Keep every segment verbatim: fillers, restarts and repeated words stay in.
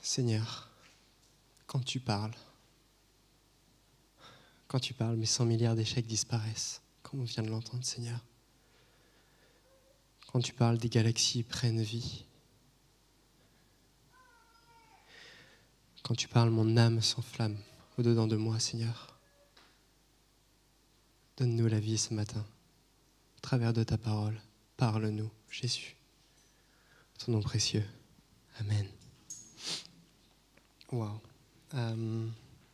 Seigneur, quand tu parles, quand tu parles, mes cent milliards d'échecs disparaissent, comme on vient de l'entendre, Seigneur. Quand tu parles, des galaxies prennent vie. Quand tu parles, mon âme s'enflamme au-dedans de moi, Seigneur. Donne-nous la vie ce matin, au travers de ta parole. Parle-nous, Jésus. Ton nom précieux. Amen. Wow. Um...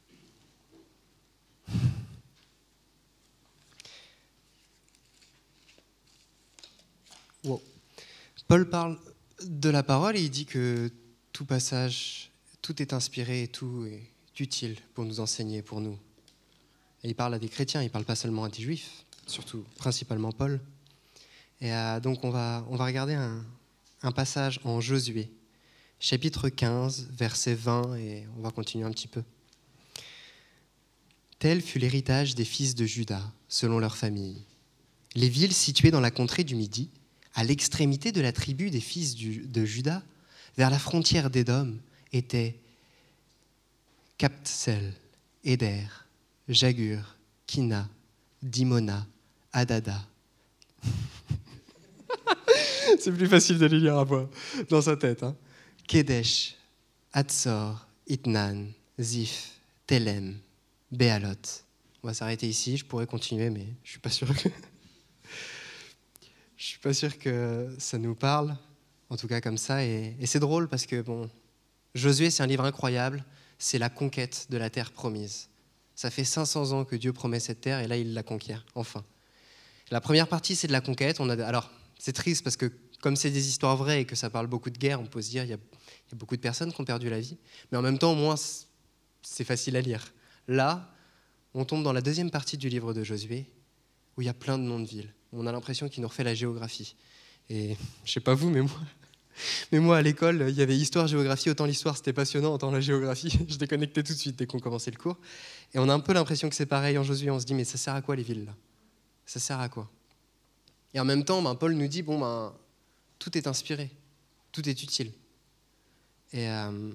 Wow. Paul parle de la parole et il dit que tout passage, tout est inspiré et tout est utile pour nous enseigner, pour nous. Et il parle à des chrétiens, il ne parle pas seulement à des juifs, surtout principalement Paul. Et euh, donc on va, on va regarder un, un passage en Josué, chapitre quinze, verset vingt, et on va continuer un petit peu. Tel fut l'héritage des fils de Juda, selon leur famille. Les villes situées dans la contrée du Midi, à l'extrémité de la tribu des fils du, de Juda, vers la frontière d'Édom, étaient Kaptsel, Éder, Jagur, Kina, Dimona, Adada. C'est plus facile de les lire à voix dans sa tête. Hein. Kedesh, Hatzor, Itnan, Ziph, Telem, Béalot. On va s'arrêter ici, je pourrais continuer, mais je suis pas sûr que... Je suis pas sûr que ça nous parle, en tout cas comme ça. Et, et c'est drôle parce que bon, Josué, c'est un livre incroyable. C'est la conquête de la terre promise. Ça fait cinq cents ans que Dieu promet cette terre et là, il la conquiert, enfin. La première partie, c'est de la conquête. On a, alors, c'est triste parce que comme c'est des histoires vraies et que ça parle beaucoup de guerre, on peut se dire qu'il y a, il y a beaucoup de personnes qui ont perdu la vie. Mais en même temps, au moins, c'est facile à lire. Là, on tombe dans la deuxième partie du livre de Josué où il y a plein de noms de villes. On a l'impression qu'il nous refait la géographie. Et je sais pas vous, mais moi, mais moi à l'école, il y avait histoire, géographie. Autant l'histoire, c'était passionnant, autant la géographie, je déconnectais tout de suite dès qu'on commençait le cours. Et on a un peu l'impression que c'est pareil en Josué. On se dit, mais ça sert à quoi les villes là ? Ça sert à quoi ? Et en même temps, ben, Paul nous dit, bon, ben, tout est inspiré, tout est utile. Et, euh,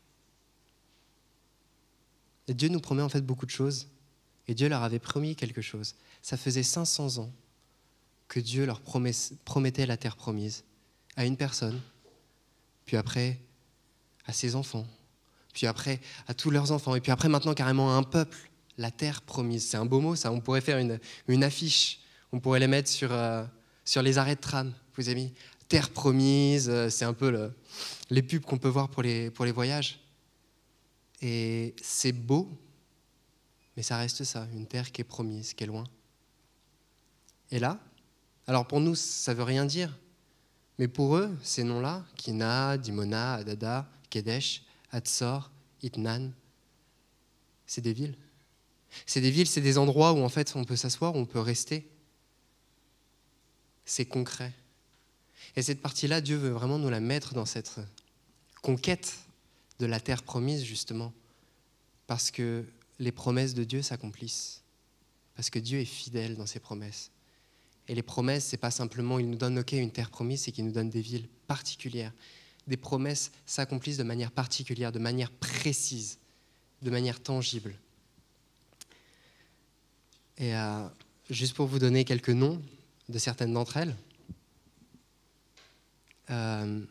et Dieu nous promet en fait beaucoup de choses. Et Dieu leur avait promis quelque chose. Ça faisait cinq cents ans que Dieu leur promet, promettait la terre promise à une personne, puis après à ses enfants, puis après à tous leurs enfants, et puis après maintenant carrément à un peuple, la terre promise. C'est un beau mot ça, on pourrait faire une, une affiche, on pourrait les mettre sur, euh, sur les arrêts de tram, vous avez mis terre promise, euh, c'est un peu le, les pubs qu'on peut voir pour les, pour les voyages. Et c'est beau, mais ça reste ça, une terre qui est promise, qui est loin. Et là, alors pour nous, ça ne veut rien dire. Mais pour eux, ces noms-là, Kina, Dimona, Adada, Kedesh, Hatzor, Itnan, c'est des villes. C'est des villes, c'est des endroits où en fait on peut s'asseoir, où on peut rester. C'est concret. Et cette partie-là, Dieu veut vraiment nous la mettre dans cette conquête de la terre promise, justement. Parce que les promesses de Dieu s'accomplissent. Parce que Dieu est fidèle dans ses promesses. Et les promesses, c'est pas simplement, il nous donne ok, une terre promise, c'est qu'il nous donne des villes particulières. Des promesses s'accomplissent de manière particulière, de manière précise, de manière tangible. Et euh, juste pour vous donner quelques noms de certaines d'entre elles, euh,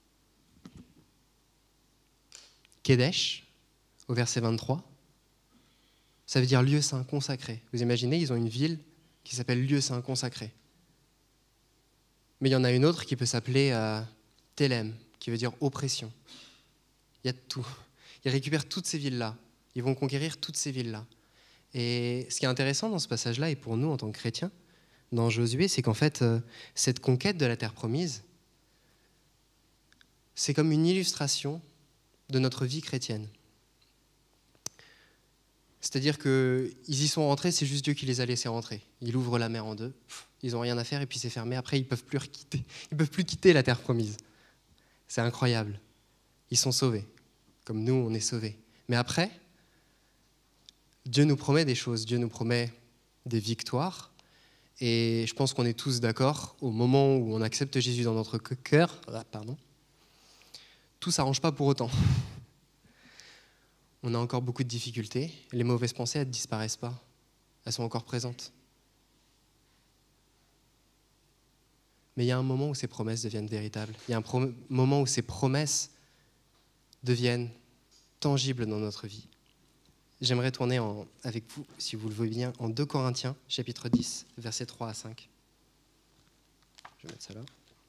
Kedesh, au verset vingt-trois, ça veut dire lieu saint consacré. Vous imaginez, ils ont une ville qui s'appelle lieu saint consacré. Mais il y en a une autre qui peut s'appeler euh, Telem, qui veut dire oppression. Il y a de tout. Ils récupèrent toutes ces villes-là. Ils vont conquérir toutes ces villes-là. Et ce qui est intéressant dans ce passage-là, et pour nous en tant que chrétiens, dans Josué, c'est qu'en fait, euh, cette conquête de la terre promise, c'est comme une illustration de notre vie chrétienne. C'est-à-dire qu'ils y sont rentrés, c'est juste Dieu qui les a laissés rentrer. Il ouvre la mer en deux, ils n'ont rien à faire et puis c'est fermé. Après, ils ne peuvent plus quitter. Ils peuvent plus quitter la terre promise. C'est incroyable. Ils sont sauvés, comme nous, on est sauvés. Mais après, Dieu nous promet des choses. Dieu nous promet des victoires. Et je pense qu'on est tous d'accord, au moment où on accepte Jésus dans notre cœur, pardon, tout ne s'arrange pas pour autant. on a encore beaucoup de difficultés. Les mauvaises pensées, elles ne disparaissent pas. Elles sont encore présentes. Mais il y a un moment où ces promesses deviennent véritables. Il y a un pro- moment où ces promesses deviennent tangibles dans notre vie. J'aimerais tourner en, avec vous, si vous le voulez bien, en deux Corinthiens, chapitre dix, versets trois à cinq. Je vais mettre ça là.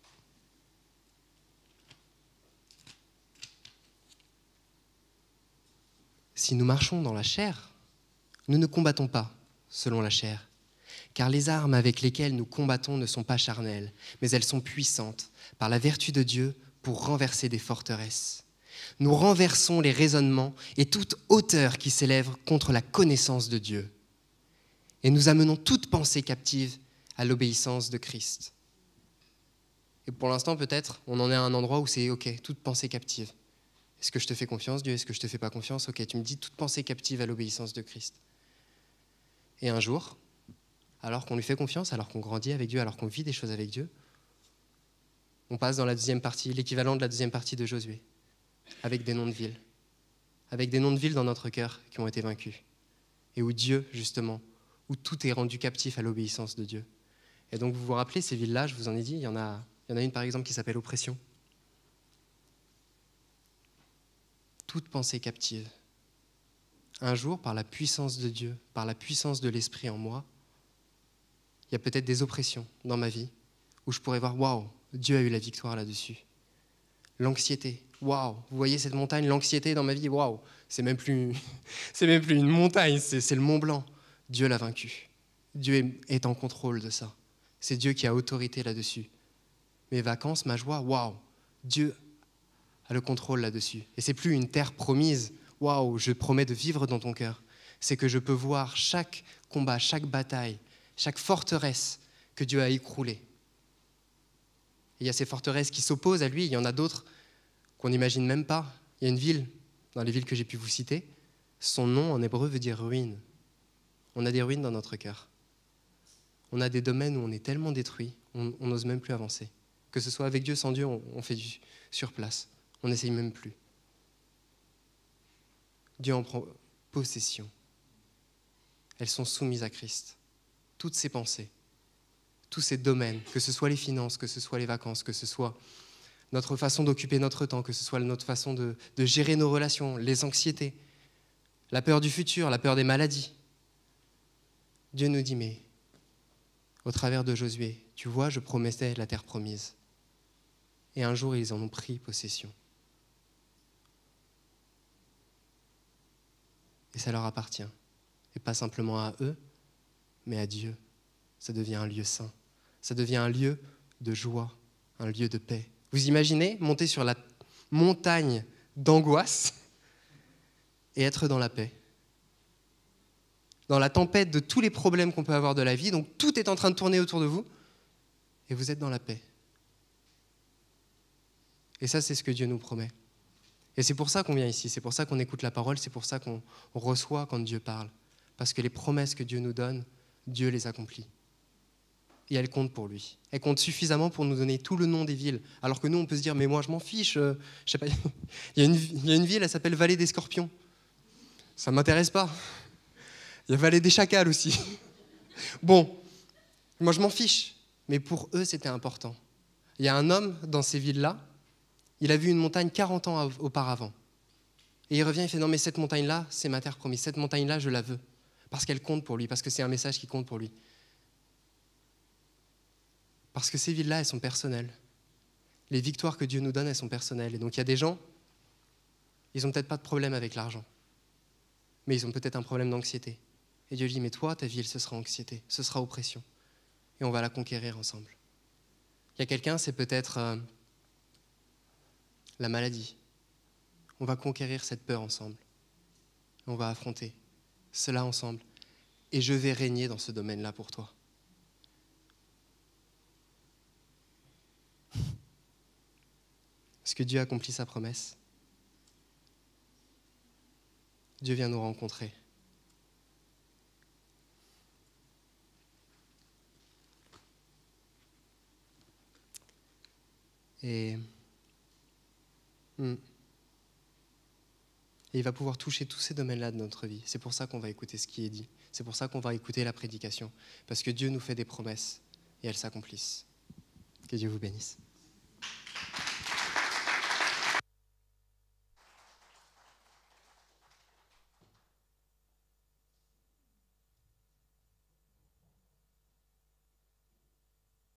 Si nous marchons dans la chair, nous ne combattons pas selon la chair, car les armes avec lesquelles nous combattons ne sont pas charnelles, mais elles sont puissantes par la vertu de Dieu pour renverser des forteresses. Nous renversons les raisonnements et toute hauteur qui s'élève contre la connaissance de Dieu. Et nous amenons toute pensée captive à l'obéissance de Christ. Et pour l'instant, peut-être, on en est à un endroit où c'est OK, toute pensée captive. Est-ce que je te fais confiance, Dieu? Est-ce que je te fais pas confiance? OK, tu me dis toute pensée captive à l'obéissance de Christ. Et un jour, alors qu'on lui fait confiance, alors qu'on grandit avec Dieu, alors qu'on vit des choses avec Dieu, on passe dans la deuxième partie, l'équivalent de la deuxième partie de Josué, avec des noms de villes, avec des noms de villes dans notre cœur qui ont été vaincus, et où Dieu, justement, où tout est rendu captif à l'obéissance de Dieu. Et donc, vous vous rappelez, ces villes-là, je vous en ai dit, il y en a, il y en a une, par exemple, qui s'appelle oppression. Toute pensée captive. Un jour, par la puissance de Dieu, par la puissance de l'Esprit en moi, il y a peut-être des oppressions dans ma vie où je pourrais voir, waouh, Dieu a eu la victoire là-dessus. L'anxiété, waouh, vous voyez cette montagne, l'anxiété dans ma vie, waouh, c'est même plus, c'est même plus une montagne, c'est, c'est le Mont Blanc. Dieu l'a vaincu. Dieu est, est en contrôle de ça. C'est Dieu qui a autorité là-dessus. Mes vacances, ma joie, waouh, Dieu a le contrôle là-dessus. Et c'est plus une terre promise, waouh, je promets de vivre dans ton cœur. C'est que je peux voir chaque combat, chaque bataille, chaque forteresse que Dieu a écroulée. Il y a ces forteresses qui s'opposent à lui, il y en a d'autres qu'on n'imagine même pas. Il y a une ville, dans les villes que j'ai pu vous citer, son nom en hébreu veut dire ruine. On a des ruines dans notre cœur. On a des domaines où on est tellement détruit, on n'ose même plus avancer. Que ce soit avec Dieu, sans Dieu, on, on fait du sur place. On n'essaye même plus. Dieu en prend possession. Elles sont soumises à Christ. Toutes ces pensées, tous ces domaines, que ce soit les finances, que ce soit les vacances, que ce soit notre façon d'occuper notre temps, que ce soit notre façon de, de gérer nos relations, les anxiétés, la peur du futur, la peur des maladies. Dieu nous dit, mais au travers de Josué, tu vois, je promettais la terre promise. Et un jour, ils en ont pris possession. Et ça leur appartient. Et pas simplement à eux, mais à Dieu. Ça devient un lieu saint. Ça devient un lieu de joie, un lieu de paix. Vous imaginez monter sur la montagne d'angoisse et être dans la paix. Dans la tempête de tous les problèmes qu'on peut avoir de la vie, donc tout est en train de tourner autour de vous, et vous êtes dans la paix. Et ça, c'est ce que Dieu nous promet. Et c'est pour ça qu'on vient ici, c'est pour ça qu'on écoute la parole, c'est pour ça qu'on reçoit quand Dieu parle. Parce que les promesses que Dieu nous donne, Dieu les accomplit. Et elles comptent pour lui. Elles comptent suffisamment pour nous donner tout le nom des villes. Alors que nous, on peut se dire, mais moi, je m'en fiche. Euh, je sais pas, il y a une, il y a une ville, elle s'appelle Vallée des Scorpions. Ça ne m'intéresse pas. Il y a Vallée des Chacals aussi. Bon, moi, je m'en fiche. Mais pour eux, c'était important. Il y a un homme dans ces villes-là, il a vu une montagne quarante ans auparavant. Et il revient, il fait, non, mais cette montagne-là, c'est ma terre promise. Cette montagne-là, je la veux. Parce qu'elle compte pour lui, parce que c'est un message qui compte pour lui. Parce que ces villes-là, elles sont personnelles. Les victoires que Dieu nous donne, elles sont personnelles. Et donc, il y a des gens, ils n'ont peut-être pas de problème avec l'argent, mais ils ont peut-être un problème d'anxiété. Et Dieu dit, mais toi, ta ville, ce sera anxiété, ce sera oppression. Et on va la conquérir ensemble. Il y a quelqu'un, c'est peut-être euh, la maladie. On va conquérir cette peur ensemble. On va affronter cela ensemble. Et je vais régner dans ce domaine-là pour toi. Parce que Dieu accomplit sa promesse. Dieu vient nous rencontrer. Et, hmm. Et il va pouvoir toucher tous ces domaines-là de notre vie. C'est pour ça qu'on va écouter ce qui est dit. C'est pour ça qu'on va écouter la prédication. Parce que Dieu nous fait des promesses et elles s'accomplissent. Que Dieu vous bénisse.